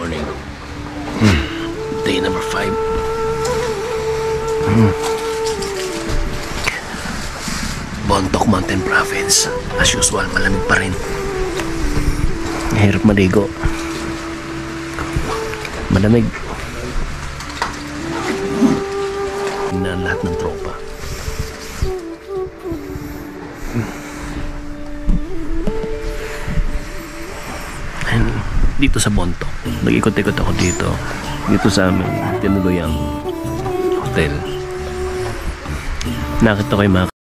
morning. Day number 5. Bontoc Mountain Province. As usual, malamig pa rin. Hirap maligo. Malamig. Na lahat ng tropa. And dito sa Bontoc, nag-ikot-ikot ako dito. Dito sa amin, tinuluyang hotel. Nakita ko yung mga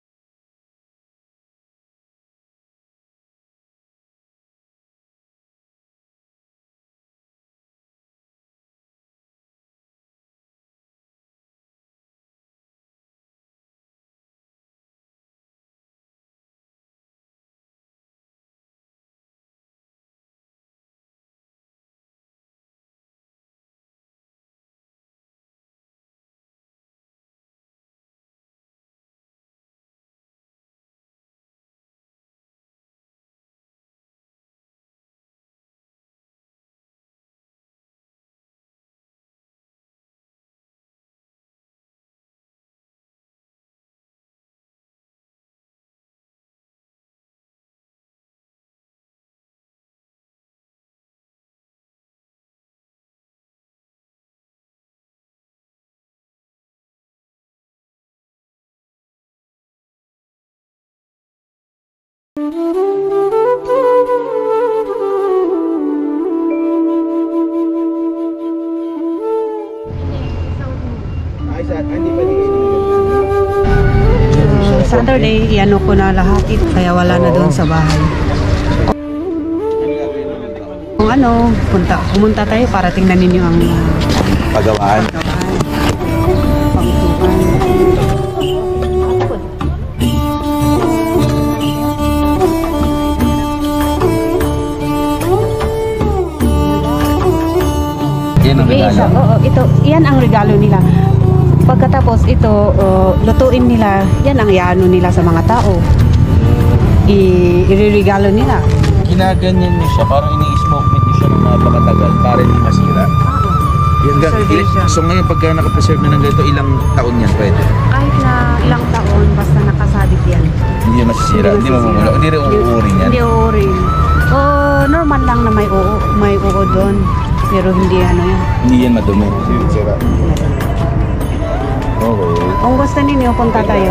Saturday, iano ko na lahat kaya wala na doon sa bahay. Kung ano, pumunta tayo para tingnan ninyo ang pagawaan. Yan ang regalo. Oo, yan ang regalo nila. Pagkatapos ito, lutuin nila, yan ang iano nila sa mga tao. Iririgalo nila. Ginaganyan niyo siya, parang ini-smoke meat niyo siya ng napakatagal para hindi masira. So ngayon pagka nakapreserve na ng ganito, ilang taon yan pwede? Kahit na ilang taon, basta nakasabit yan. Hindi yan masisira, hindi mamumula, hindi rin uuurin yan? Hindi uurin. Normal lang na may uo doon, pero hindi ano yan. Hindi yan madumi. Sira. Okay. Kung gusto ninyo, punta tayo.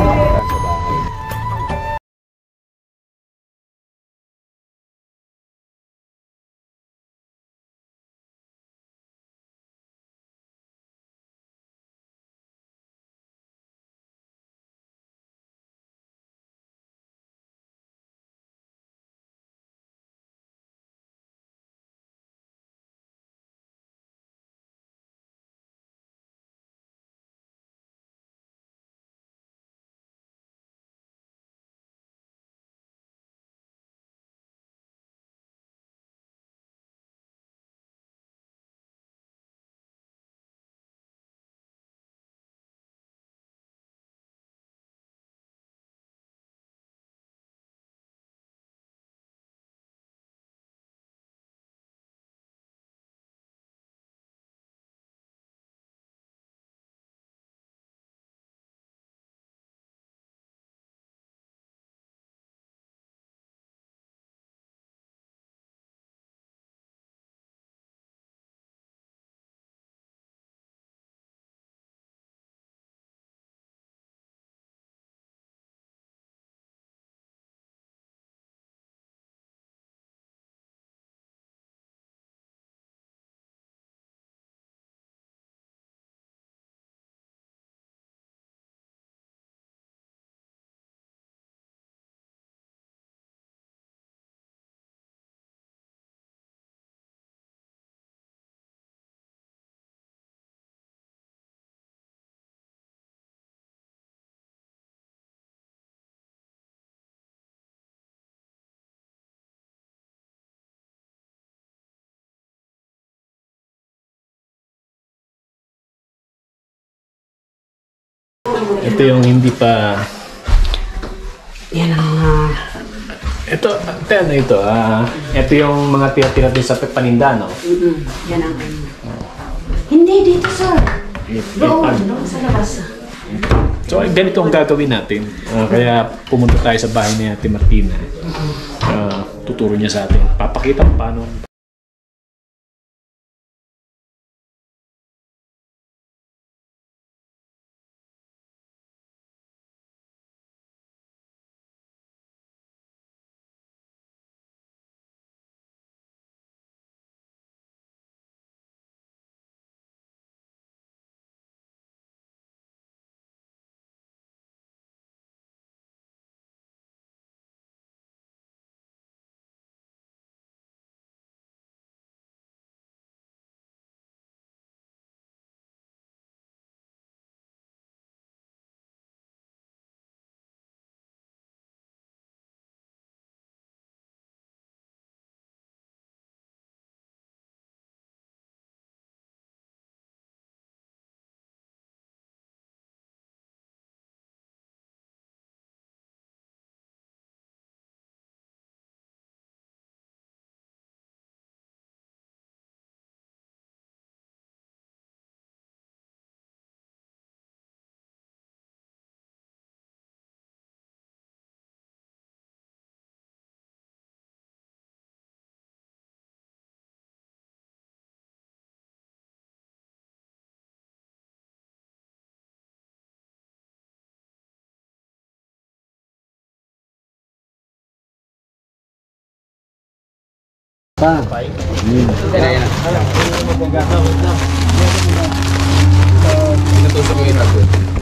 ito yung hindi pa Yan ang Ito, ano ito? Ito yung mga tira-tira din sa paninda, no? Yan ang Hindi, dito sir. Doon sa labas. So, ganito ang gagawin natin. Kaya pumunta tayo sa bahay ni Ate Martina. Tuturo niya sa atin. Papakita kung paano. Inutusok yung itago.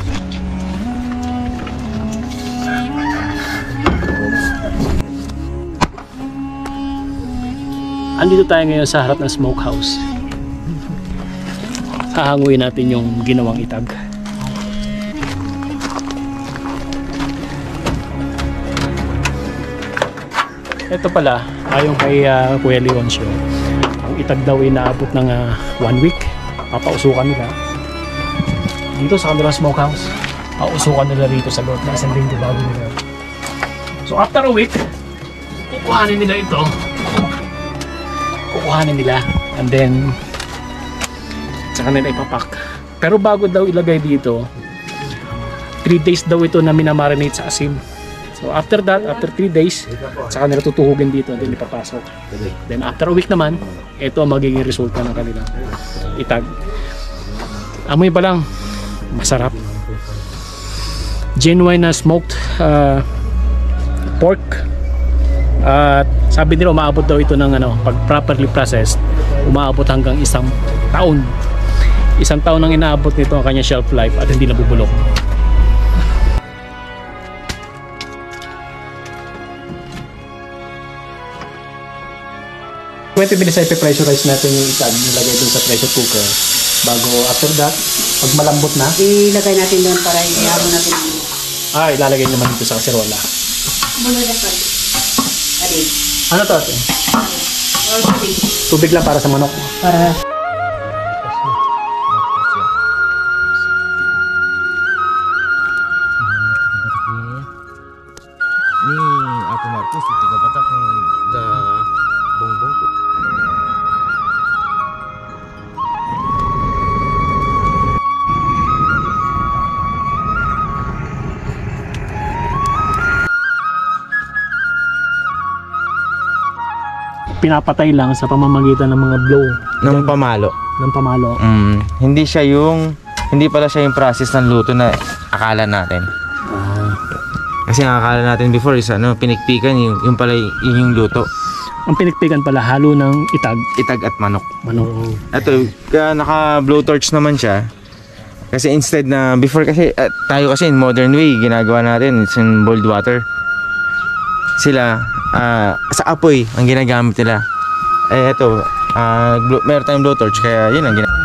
Andito tayo ngayon sa harap ng smokehouse. Hahanguin natin yung ginawang itag. Ito pala, ayon kay Kuya Leoncio, ang itag daw ay naabot ng 1 week. Papausukan nila dito sa kanilang smokehouse. Pausukan nila rito sa loob na isang linggo bago nila. So after a week, kukuhanin nila ito. Kukuhanin nila and then sa kanila ipapak. Pero bago daw ilagay dito, 3 days daw ito na minamarinate sa asin. So after that, after 3 days, saka nila tutuhugin dito at ipapasok. Then after a week naman, ito ang magiging resulta ng kanilang itag. Amoy pa lang, masarap. Genuine na smoked pork. At sabi nila umaabot daw ito ng pag properly processed, umaabot hanggang 1 taon. 1 taon ang inaabot nito ang kanyang shelf life at hindi nabubulok. 20 minutes ay pressurize natin yung itag, nilagay dun sa pressure cooker. Bago after that, pag malambot na, Ilagay natin doon para ihago natin. ilalagay naman dito sa kaserola. Muna na pa. Adi. Ano to ate? Tubig. Tubig lang para sa manok. Para Ni Apo Marcos, tiga patak da bongbong. Pinapatay lang sa pamamagitan ng mga blow Ng pamalo. ng pamalo. Hindi pala siya yung process ng luto na akala natin. Kasi ang akala natin before is pinikpikan yung pala yung luto. Ang pinikpikan pala halo ng itag, Itag at manok. manok. Ito, naka blowtorch naman siya. Kasi instead na before kasi tayo kasi in modern way ginagawa natin, it's in boiled water. Sila sa apoy ang ginagamit nila. Ito, meron tayong blowtorch kaya yun ang ginagamit.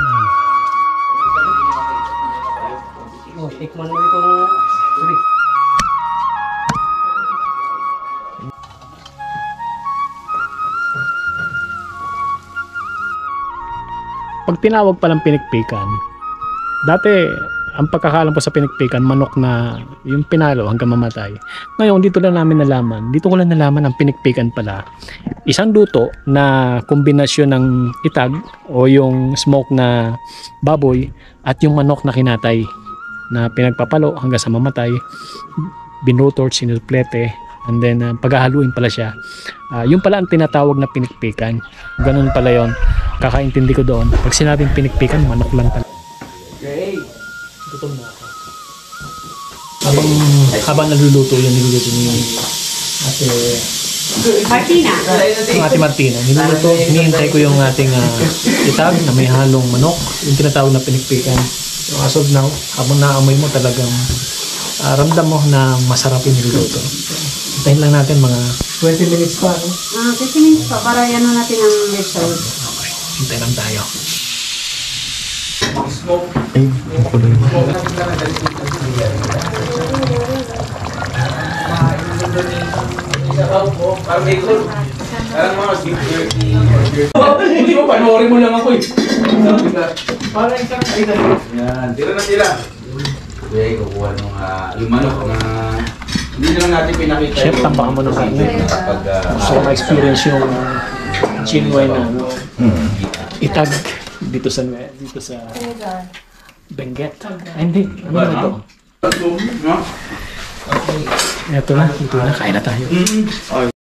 Tikman mo itong pag tinawag palang pinikpikan, dati ang pagkakalam ko sa pinikpikan, manok na yung pinalo hanggang mamatay. Ngayon, dito lang namin nalaman. Dito ko lang nalaman ang pinikpikan pala. Isang luto na kombinasyon ng itag o yung smoke na baboy at yung manok na kinatay na pinagpapalo hanggang sa mamatay. Binutot, sinulplete, and then paghahaluin pala siya. Yung pala ang tinatawag na pinikpikan. Ganun pala yon. Kakaintindi ko doon. Pag sinabing pinikpikan, manok lang pala. Okay. Gutom na ako. Habang niluluto niluluto ni Ate Martina. yung Ate Martina. Niluluto, hinihintay ko yung ating itag na may halong manok, yung tinatawag na pinikpikan. So, as of now, habang naamoy mo talagang ramdam mo na masarap yung niluluto. Hintayin lang natin mga 20 minutes pa. No? 15 minutes pa para yan natin ang red sauce. Okay, hintayin lang tayo. Ay, ang kulay mo. Panoorin mo lang ako eh. Yan, tira na tira. Okay, kukuha nung yung manok na hindi naman natin pinakita Chef, tambakan mo ng karne. Pag, Gusto ko ma-experience yung chinoy na itag dito sa Benguet. Ay, hindi. Ano na ito? no? Ito na. Kain na tayo.